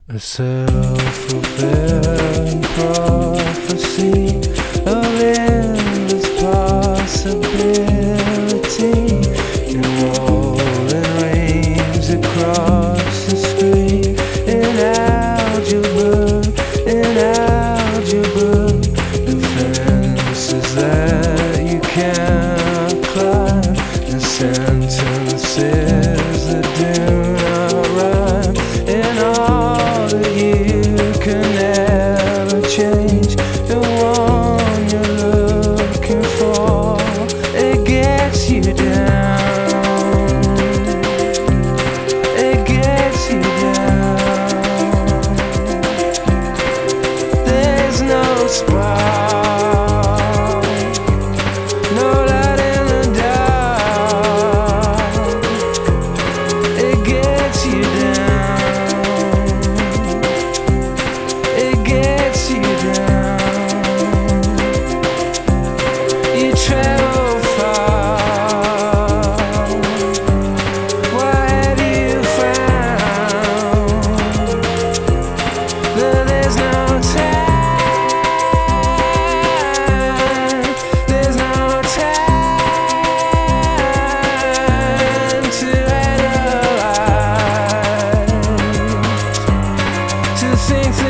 A self-fulfilling prophecy of endless possibility, enrolling rains across the screen. In algebra, the fences that you can't climb, the sentences that do not rhyme, and all that you can never change. The one you're looking for, it gets you down. It gets you down. There's no spark, no light in the dark. It gets you down. It gets you down. You travel far. What have you found? That there's no time. There's no time to analyze, to think